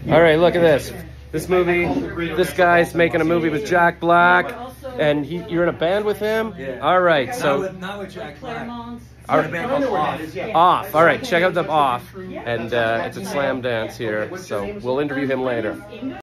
All right, look at this. This movie, this guy's making a movie with Jack Black, and you're in a band with him? Yeah. All right, so... Not with Jack Black. Our band called Off. Off. All right, check out the Off, and it's at Slamdance here, so we'll interview him later.